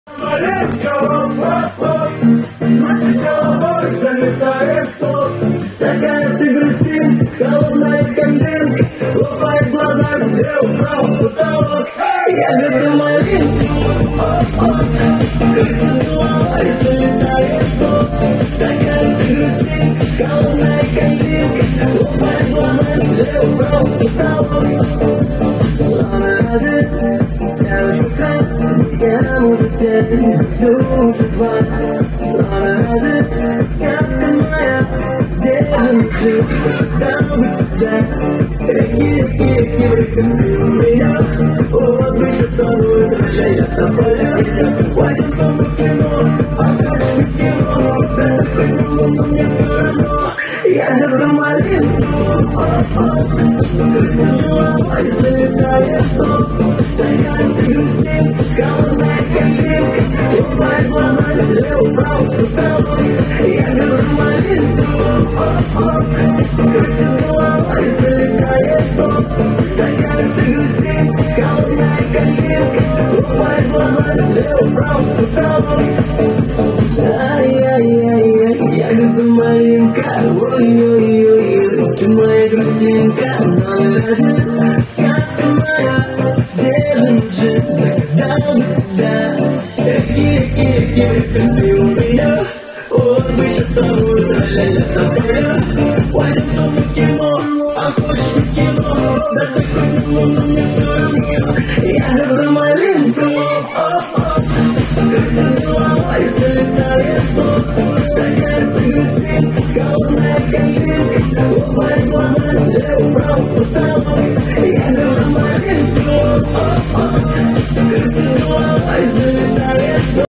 Залетает топ, такая ты грустин, холодная коленка, лопает глаза, где упал потолок. Я люблю малинку, крыса голова и залетает топ, такая ты грустин, холодная коленка, лопает глаза, где упал потолок. Я уже край, я может день, слушать два. Сказка моя, держим жить, дал бы тебя. Реки, выкопи у меня. Вот бы сейчас собой дрожая на полях. Пойдем со мной в кино, а дальше в кино. Да хоть глупо, мне все равно. Я люблю малинку, крыса голова и залетает топ. Такая ты грустин, холодная коленка, лопает глаза, где упал потолок. Я люблю малинку, крыса голова и залетает топ. Такая ты грустин, холодная коленка, лопает глаза, где упал потолок. Ай-яй-яй-яй, я люблю малинка, ой-ой-ой, ты моя грустинка, но сказка моя, держим жить, загадал бы тебя. Реки, выкопи у меня, вот бы сейчас собой ля-ля-ля на полях. Пойдем со мной в кино, а хочешь в кино, да ты хоть глупо, мне все равно.